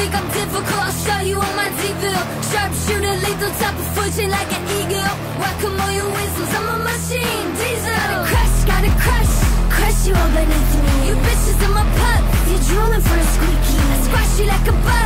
think I'm difficult, I'll show you on my D-bill. Sharpshooter, lethal, top of foot chain like an eagle. Welcome all your whistles, I'm a machine, diesel. Gotta crush you all beneath me. You bitches in my pup, you're drooling for a squeaky. I squash you like a bug.